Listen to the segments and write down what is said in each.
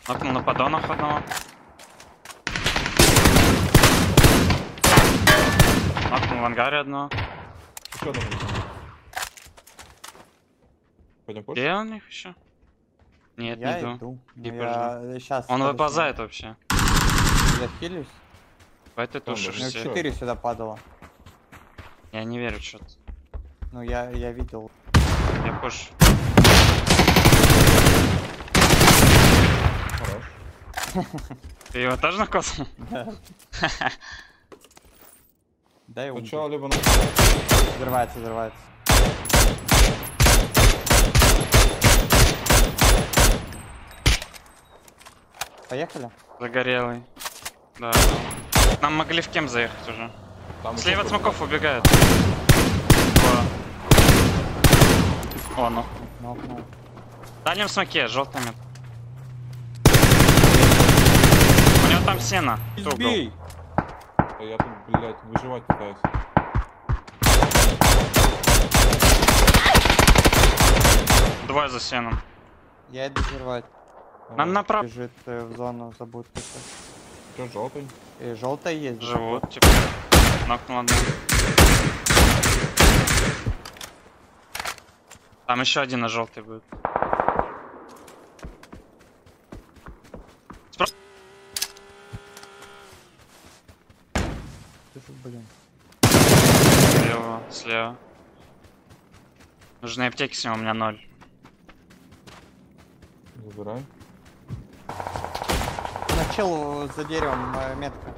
Нокнул на поддонах одного. Нокнул в ангаре одного. Еще одного. Пойдем позже. Где он их еще? Нет, Я не иду. иду. И Я сейчас. Он выползает вообще. Захилюсь. Давай ты Там тушишь даже Ну, всех. 4 сюда падало. Я не верю что-то. Ну, я видел. Я пуш. Хорош. Ты его тоже накосал? Дай ум. Сначала либо на... Взрывается, взрывается. Поехали? Загорелый. Да. Нам могли в кем заехать уже. Там Слева от еще смоков убегает. О, ну. Нокнул. В дальнем смоке, желтый мет. У него там сено. Кто убил? Избей! кто-то. Я тут, блядь, выживать пытаюсь. Двое за сеном. Я иду взрывать. Нам направо Бежит в зону, забудь. Что, желтый? И желтая есть. живут, типа. Нокнул одного. Там еще один на желтый будет. Блин. Слева, слева. Нужны аптеки с него, у меня 0. Забирай. Начал за деревом метка.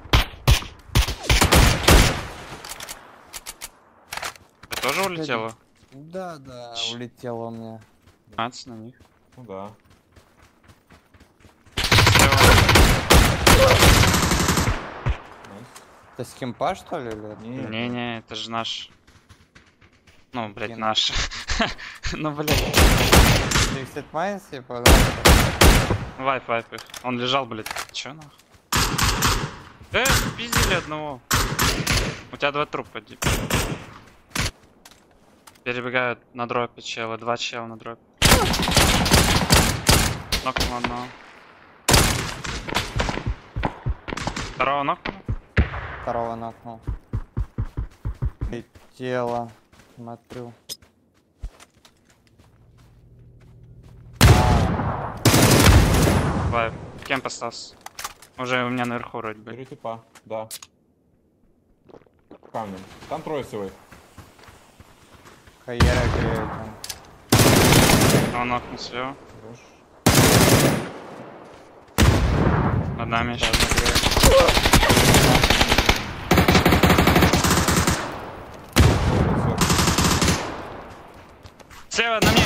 Ты тоже улетела? Да, улетела у меня. 15 на них. Ну да. Слева. Найс. Это с кемпа, что ли? Или? Не-не, это же наш. Ну, блять, Блин. наш. Ну, блять. Ты сетмайнс, пожалуйста. Вайп их. Он лежал, блять. Чё нахуй? Пиздили одного. У тебя 2 трупа, иди. Перебегают на дропе чела. 2 чела на дропе. Нокнул одного. Второго нокнул. Второго нокнул. Тело. Смотрю. Вайп. Кемп остался. Уже у меня наверху вроде бы. 4 типа, да. Камнем. Там трое силой. Хаера греет там. Он нокнул слева. Хорош. Над нами еще. Слева на мне!